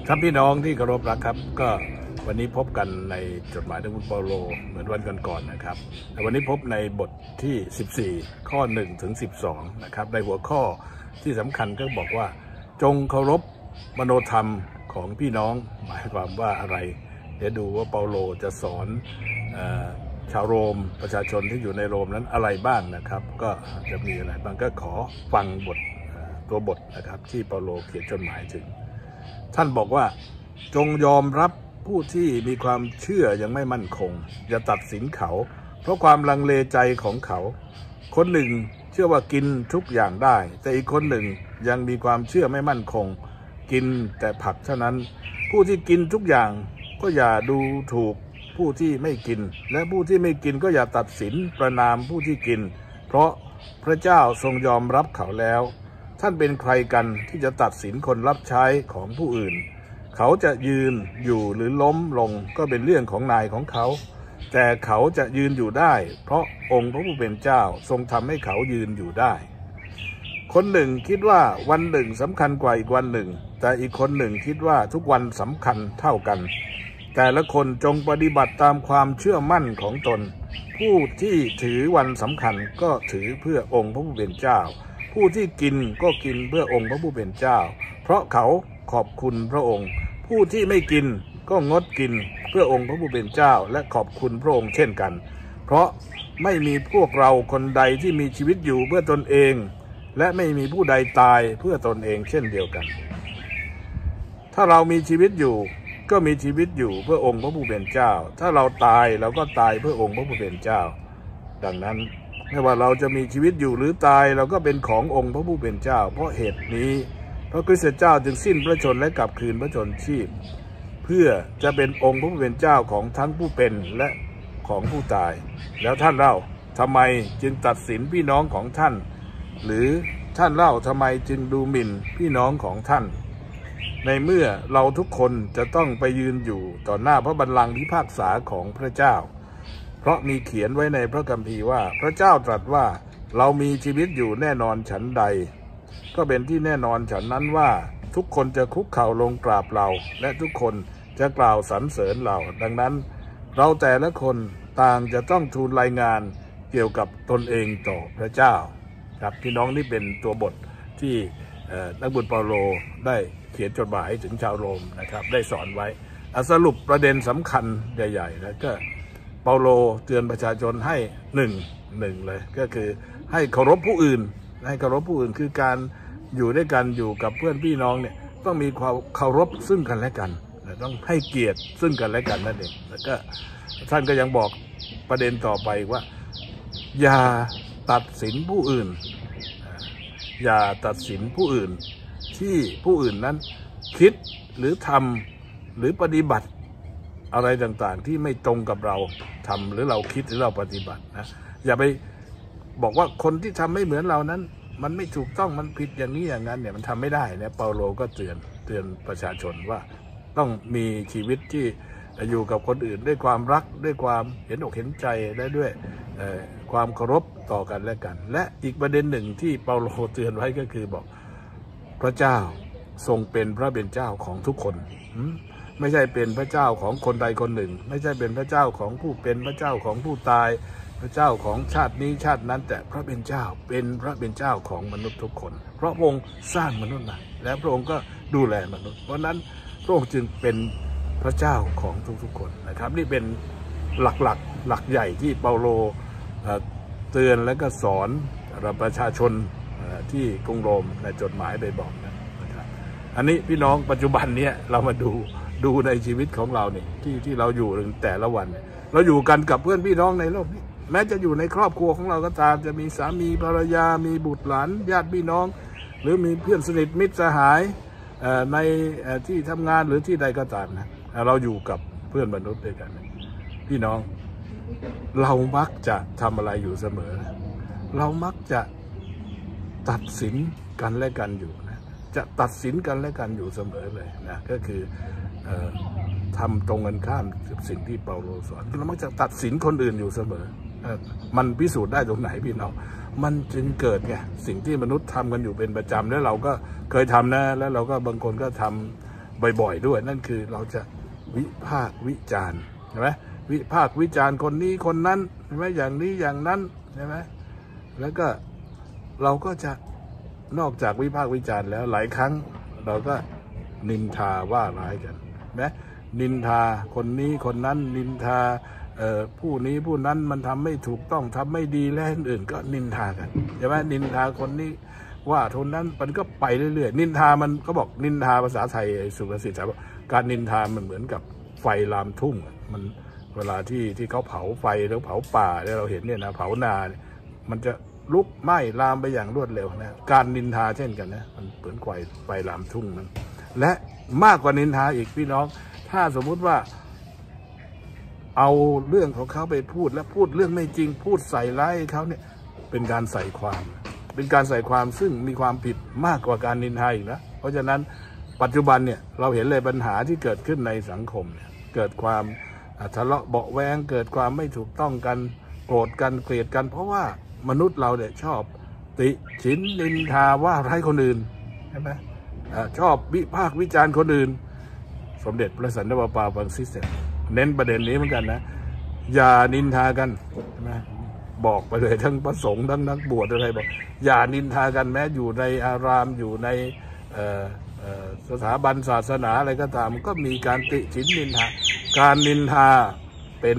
ครับพี่น้องที่เคารพรักครับก็วันนี้พบกันในจดหมายถึงคุณเปาโลเหมือนวันก่อนๆนะครับแต่วันนี้พบในบทที่14ข้อ1ถึง12นะครับในหัวข้อที่สำคัญก็บอกว่าจงเคารพมโนธรรมของพี่น้องหมายความว่าอะไรเดี๋ยวดูว่าเปาโลจะสอนชาวโรมประชาชนที่อยู่ในโรมนั้นอะไรบ้างนะครับก็จะมีอะไรบ้างก็ขอฟังตัวบทนะครับที่เปาโลเขียนจดหมายถึงท่านบอกว่าจงยอมรับผู้ที่มีความเชื่อยังไม่มั่นคงอย่าตัดสินเขาเพราะความลังเลใจของเขาคนหนึ่งเชื่อว่ากินทุกอย่างได้แต่อีกคนหนึ่งยังมีความเชื่อไม่มั่นคงกินแต่ผักเท่านั้นผู้ที่กินทุกอย่างก็อย่าดูถูกผู้ที่ไม่กินและผู้ที่ไม่กินก็อย่าตัดสินประณามผู้ที่กินเพราะพระเจ้าทรงยอมรับเขาแล้วท่านเป็นใครกันที่จะตัดสินคนรับใช้ของผู้อื่นเขาจะยืนอยู่หรือล้มลงก็เป็นเรื่องของนายของเขาแต่เขาจะยืนอยู่ได้เพราะองค์พระผู้เป็นเจ้าทรงทำให้เขายืนอยู่ได้คนหนึ่งคิดว่าวันหนึ่งสำคัญกว่าอีกวันหนึ่งแต่อีกคนหนึ่งคิดว่าทุกวันสำคัญเท่ากันแต่ละคนจงปฏิบัติตามความเชื่อมั่นของตนผู้ที่ถือวันสำคัญก็ถือเพื่อองค์พระผู้เป็นเจ้าผู้ที่กินก็กินเพื่อองค์พระผู้เป็นเจ้าเพราะเขาขอบคุณพระองค์ผู้ที่ไม่กินก็งดกินเพื่อองค์พระผู้เป็นเจ้าและขอบคุณพระองค์เช่นกันเพราะไม่มีพวกเราคนใดที่มีชีวิตอยู่เพื่อตนเองและไม่มีผู้ใดตายเพื่อตนเองเช่นเดียวกันถ้าเรามีชีวิตอยู่ก็มีชีวิตอยู่เพื่อองค์พระผู้เป็นเจ้าถ้าเราตายเราก็ตายเพื่อองค์พระผู้เป็นเจ้าดังนั้นไม่ว่าเราจะมีชีวิตอยู่หรือตายเราก็เป็นขององค์พระผู้เป็นเจ้าเพราะเหตุนี้พระคริสต์เจ้าจึงสิ้นพระชนและกลับคืนพระชนชีพเพื่อจะเป็นองค์พระผู้เป็นเจ้าของทั้งผู้เป็นและของผู้ตายแล้วท่านเล่าทำไมจึงตัดสินพี่น้องของท่านหรือท่านเล่าทำไมจึงดูหมิ่นพี่น้องของท่านในเมื่อเราทุกคนจะต้องไปยืนอยู่ต่อหน้าพระบัลลังก์พิพากษาของพระเจ้าเพราะมีเขียนไว้ในพระคัมภีร์ว่าพระเจ้าตรัสว่าเรามีชีวิตอยู่แน่นอนฉันใดก็เป็นที่แน่นอนฉันนั้นว่าทุกคนจะคุกเข่าลงกราบเราและทุกคนจะกล่าวสรรเสริญเราดังนั้นเราแต่ละคนต่างจะต้องทูลรายงานเกี่ยวกับตนเองต่อพระเจ้าครับพี่น้องนี่เป็นตัวบทที่นักบุญเปาโลได้เขียนจดหมายถึงชาวโรมนะครับได้สอนไว้สรุปประเด็นสำคัญใหญ่ๆนะก็เปาโลเตือนประชาชนให้หนึ่งเลยก็คือให้เคารพผู้อื่นให้เคารพผู้อื่นคือการอยู่ด้วยกันอยู่กับเพื่อนพี่น้องเนี่ยต้องมีความเคารพซึ่งกันและกันต้องให้เกียรติซึ่งกันและกันนั่นเองแล้วก็ท่านก็ยังบอกประเด็นต่อไปว่าอย่าตัดสินผู้อื่นอย่าตัดสินผู้อื่นที่ผู้อื่นนั้นคิดหรือทำหรือปฏิบัติอะไรต่างๆที่ไม่ตรงกับเราทำหรือเราคิดหรือเราปฏิบัตินะอย่าไปบอกว่าคนที่ทำไม่เหมือนเรานั้นมันไม่ถูกต้องมันผิดอย่างนี้อย่างนั้นเนี่ยมันทำไม่ได้นะเปาโลก็เตือนประชาชนว่าต้องมีชีวิตที่อยู่กับคนอื่นด้วยความรักด้วยความเห็นอกเห็นใจและด้วยความเคารพต่อกันและกันและอีกประเด็นหนึ่งที่เปาโลเตือนไว้ก็คือบอกพระเจ้าทรงเป็นพระเป็นเจ้าของทุกคนไม่ใช่เป็นพระเจ้าของคนใดคนหนึ่งไม่ใช่เป็นพระเจ้าของผู้เป็นพระเจ้าของผู้ตายพระเจ้าของชาตินี้ชาตินั้นแต่พระเป็นเจ้าเป็นพระเป็นเจ้าของมนุษย์ทุกคนเพราะพระองค์สร้างมนุษย์มาและพระองค์ก็ดูแลมนุษย์เพราะนั้นพระองค์จึงเป็นพระเจ้าของทุกๆคนนะครับนี่เป็นหลักใหญ่ที่เปาโลเตือนและก็สอนประชาชนที่กรุงโรมในจดหมายไปบอกนะครับอันนี้พี่น้องปัจจุบันนี้เรามาดูในชีวิตของเราเนี่ยที่เราอยู่แต่ละวันเราอยู่กันกับเพื่อนพี่น้องในโลกนี้แม้จะอยู่ในครอบครัวของเราก็ตามจะมีสามีภรรยามีบุตรหลานญาติพี่น้องหรือมีเพื่อนสนิทมิตรสหายในที่ทำงานหรือที่ใดก็ตามนะเราอยู่กับเพื่อนมนุษย์ด้วยกันพี่น้องเรามักจะทำอะไรอยู่เสมอเรามักจะตัดสินกันและกันอยู่นะจะตัดสินกันและกันอยู่เสมอเลยนะก็คือทำตรงกันข้ามกับสิ่งที่เปาโลสอนเรามักจะตัดสินคนอื่นอยู่เสมอมันพิสูจน์ได้ตรงไหนพี่น้องมันจึงเกิดไงสิ่งที่มนุษย์ทำกันอยู่เป็นประจำแล้วเราก็เคยทำนะแล้วเราก็บางคนก็ทำบ่อยๆด้วยนั่นคือเราจะวิพากษ์วิจารณ์ใช่ไหมวิพากษ์วิจารณ์คนนี้คนนั้นใช่ไหมอย่างนี้อย่างนั้นใช่ไหมแล้วก็เราก็จะนอกจากวิพากษ์วิจารณ์แล้วหลายครั้งเราก็นินทาว่าร้ายกันนะนินทาคนนี้คนนั้นนินทาผู้นี้ผู้นั้นมันทำไม่ถูกต้องทำไม่ดีและอื่นก็นินทากันใช่ไหมนินทาคนนี้ว่าคนนั้นมันก็ไปเรื่อยๆนินทามันเขาบอกนินทาภาษาไทยสุภาษิตบอกการนินทามันเหมือนกับไฟลามทุ่งมันเวลาที่เขาเผาไฟแล้วเผาป่าเนี่ยเราเห็นเนี่ยนะเผานาเนี่ยมันจะลุกไหม้ลามไปอย่างรวดเร็วนะการนินทาเช่นกันนะมันเหมือนไฟลามทุ่งนั้นและมากกว่านินทาอีกพี่น้องถ้าสมมุติว่าเอาเรื่องของเขาไปพูดและพูดเรื่องไม่จริงพูดใส่ร้ายเขาเนี่ยเป็นการใส่ความซึ่งมีความผิดมากกว่าการนินทาอีกนะเพราะฉะนั้นปัจจุบันเนี่ยเราเห็นเลยปัญหาที่เกิดขึ้นในสังคมเนี่ยเกิดความทะเลาะเบาะแว้งเกิดความไม่ถูกต้องกันโกรธกันเกลียดกันเพราะว่ามนุษย์เราเนี่ยชอบติฉินนินทาว่าร้ายคนอื่นใช่ไหมชอบวิพากษ์วิจารณ์คนอื่นสมเด็จพระสันตะปาปาฟรังซิสเน้นประเด็นนี้เหมือนกันนะอย่านินทากันใช่ไหมบอกไปเลยทั้งพระสงฆ์ทั้งนักบวชอะไรบอกอย่านินทากันแม้อยู่ในอารามอยู่ในสถาบันศาสนาอะไรก็ตามก็มีการติฉินนินทาการนินทาเป็น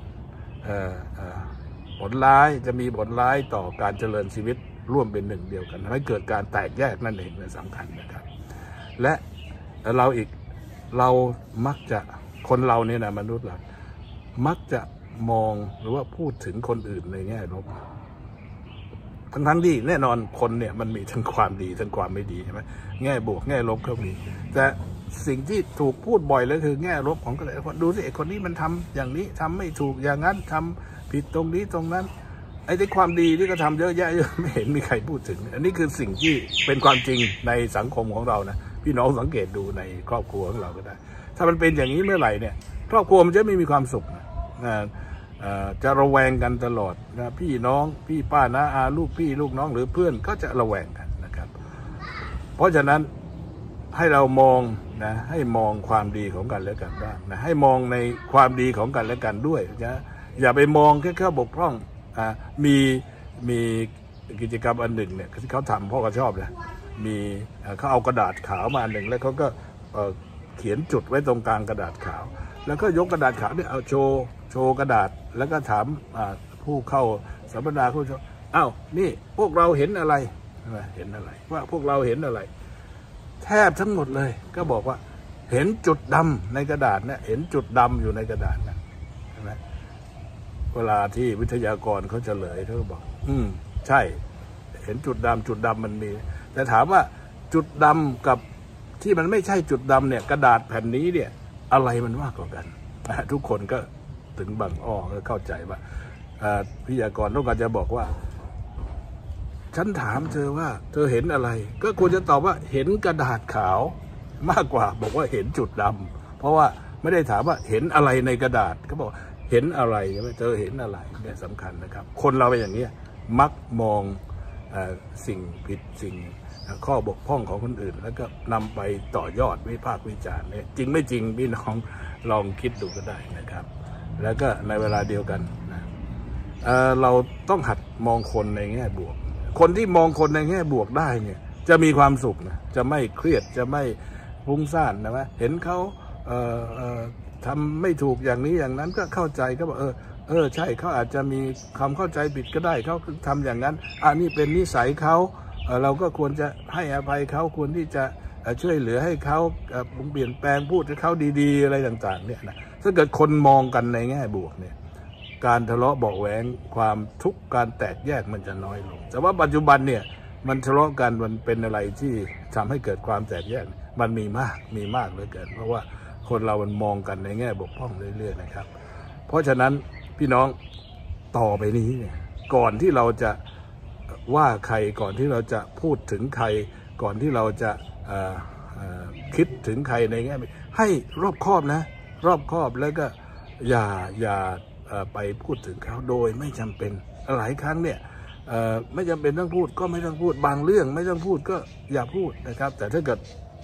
ผลร้ายจะมีผลร้ายต่อการเจริญชีวิตร่วมเป็นหนึ่งเดียวกันทำให้เกิดการแตกแยกนั่นเองเป็นสำคัญนะครับและเรามักจะคนเราเนี่ยนะมนุษย์เรามักจะมองหรือว่าพูดถึงคนอื่นในแง่ลบทั้งที่แน่นอนคนเนี่ยมันมีทั้งความดีทั้งความไม่ดีใช่ไหมแง่บวกแง่ลบก็มีแต่สิ่งที่ถูกพูดบ่อยเลยคือแง่ลบของคนดูสิไอ้คนนี้มันทำอย่างนี้ทำไม่ถูกอย่างนั้นทำผิดตรงนี้ตรงนั้นไอ้ที่ความดีที่ก็ทำเยอะแยะไม่เห็นมีใครพูดถึงอันนี้คือสิ่งที่เป็นความจริงในสังคมของเรานะพี่น้องสังเกตดูในครอบครัวของเราก็ได้ถ้ามันเป็นอย่างนี้เมื่อไหร่เนี่ยครอบครัวมันจะไม่มีความสุขนะจะระแวงกันตลอดนะพี่น้องพี่ป้าน้าอาลูกพี่ลูกน้องหรือเพื่อนก็จะระแวงกันนะครับเพราะฉะนั้นให้เรามองนะให้มองความดีของกันและกันบ้างนะให้มองในความดีของกันและกันด้วยนะอย่าไปมองแค่ข้อบกพร่องมีกิจกรรมอันหนึ่งเนี่ยที่เขาทำพ่อก็ชอบนะมีเขาเอากระดาษขาวมาอันหนึ่งแล้วเขาก็เขียนจุดไว้ตรงกลางกระดาษขาวแล้วก็ยกกระดาษขาวเนี่ยเอาโชว์กระดาษแล้วก็ถามผู้เข้าสัมมนาผู้ชมอ้าวนี่พวกเราเห็นอะไรเห็นอะไรว่าพวกเราเห็นอะไรแทบทั้งหมดเลยก็บอกว่าเห็นจุดดำในกระดาษเนี่ยเห็นจุดดำอยู่ในกระดาษนะใช่ไหมเวลาที่วิทยากรเขาเฉลยเขาบอกใช่เห็นจุดดำมันมีแต่ถามว่าจุดดำกับที่มันไม่ใช่จุดดำเนี่ยกระดาษแผ่นนี้เนี่ยอะไรมันมากกว่ากันทุกคนก็ถึงบางอ้อก็เข้าใจว่าวิทยากรต้องการจะบอกว่าฉันถามเธอว่าเธอเห็นอะไรก็ควรจะตอบว่าเห็นกระดาษขาวมากกว่าบอกว่าเห็นจุดดำเพราะว่าไม่ได้ถามว่าเห็นอะไรในกระดาษเขาบอกเห็นอะไรใช่ไหมเธอเห็นอะไรเนี่ยสำคัญนะครับคนเราเป็นอย่างนี้มักมองสิ่งผิดสิ่งข้อบกพร่องของคนอื่นแล้วก็นำไปต่อยอดวิพากษ์วิจารณ์เนี่ยจริงไม่จริงพี่น้องลองคิดดูก็ได้นะครับแล้วก็ในเวลาเดียวกันนะเราต้องหัดมองคนในแง่บวกคนที่มองคนในแง่บวกได้เนี่ยจะมีความสุขนะจะไม่เครียดจะไม่ฟุ้งซ่านนะว่าเห็นเขาทำไม่ถูกอย่างนี้อย่างนั้นก็เข้าใจก็บอกใช่เขาอาจจะมีความเข้าใจผิดก็ได้เขาทำอย่างนั้นนี่เป็นนิสัยเขาเราก็ควรจะให้อภัยเขาควรที่จะช่วยเหลือให้เขาเปลี่ยนแปลงพูดให้เขาดีๆอะไรต่างๆเนี่ยนะถ้าเกิดคนมองกันในแง่บวกเนี่ยการทะเลาะเบาะแว้งความทุกข์การแตกแยกมันจะน้อยลงแต่ว่าปัจจุบันเนี่ยมันทะเลาะกันมันเป็นอะไรที่ทำให้เกิดความแตกแยกมันมีมากเหลือเกินเพราะว่าคนเรามันมองกันในแง่บกพร่องเรื่อยๆนะครับเพราะฉะนั้นพี่น้องต่อไปนี้เนี่ยก่อนที่เราจะว่าใครก่อนที่เราจะพูดถึงใครก่อนที่เราจะคิดถึงใครในแง่ให้รอบคอบนะรอบคอบแล้วก็อย่าไปพูดถึงเขาโดยไม่จำเป็นหลายครั้งเนี่ยไม่จำเป็นต้องพูดก็ไม่ต้องพูดบางเรื่องไม่ต้องพูดก็อย่าพูดนะครับแต่ถ้าเกิด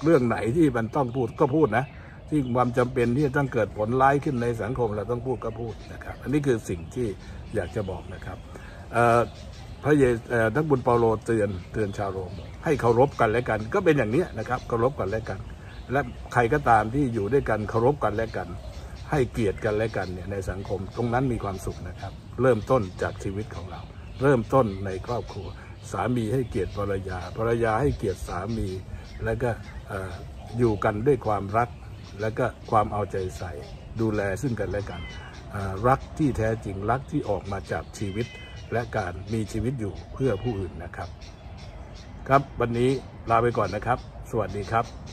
เรื่องไหนที่มันต้องพูดก็พูดนะที่ความจำเป็นที่จะต้องเกิดผลร้ายขึ้นในสังคมเราต้องพูดก็พูดนะครับอันนี้คือสิ่งที่อยากจะบอกนะครับพระเยซูนักบุญเปาโลเตือนชาวโรมให้เคารพกันและกันก็เป็นอย่างนี้นะครับเคารพกันและกันและใครก็ตามที่อยู่ด้วยกันเคารพกันและกันให้เกียรติกันและกันเนี่ยในสังคมตรงนั้นมีความสุขนะครับเริ่มต้นจากชีวิตของเราเริ่มต้นในครอบครัวสามีให้เกียรติภรรยาให้เกียรติสามีแล้วก็อยู่กันด้วยความรักและก็ความเอาใจใส่ดูแลซึ่งกันและกันรักที่แท้จริงรักที่ออกมาจากชีวิตและการมีชีวิตอยู่เพื่อผู้อื่นนะครับครับวันนี้ลาไปก่อนนะครับสวัสดีครับ